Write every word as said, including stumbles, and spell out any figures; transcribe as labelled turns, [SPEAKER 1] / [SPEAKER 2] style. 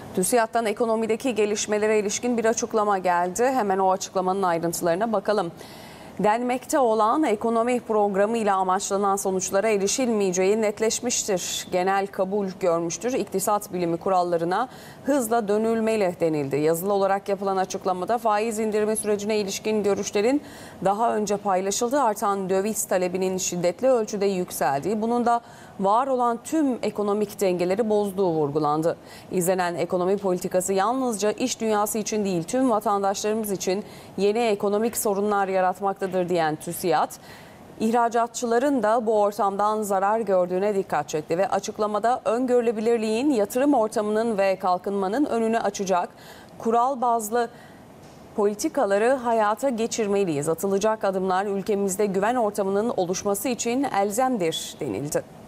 [SPEAKER 1] TÜSİAD'dan ekonomideki gelişmelere ilişkin bir açıklama geldi. Hemen o açıklamanın ayrıntılarına bakalım. Denmekte olan ekonomi programıyla amaçlanan sonuçlara erişilmeyeceği netleşmiştir. Genel kabul görmüştür. İktisat bilimi kurallarına hızla dönülmeli denildi. Yazılı olarak yapılan açıklamada faiz indirimi sürecine ilişkin görüşlerin daha önce paylaşıldığı artan döviz talebinin şiddetli ölçüde yükseldiği, bunun da var olan tüm ekonomik dengeleri bozduğu vurgulandı. İzlenen ekonomi politikası yalnızca iş dünyası için değil, tüm vatandaşlarımız için yeni ekonomik sorunlar yaratmaktadır diyen TÜSİAD, İhracatçıların da bu ortamdan zarar gördüğüne dikkat çekti ve açıklamada öngörülebilirliğin yatırım ortamının ve kalkınmanın önünü açacak kural bazlı politikaları hayata geçirmeliyiz. Atılacak adımlar ülkemizde güven ortamının oluşması için elzemdir denildi.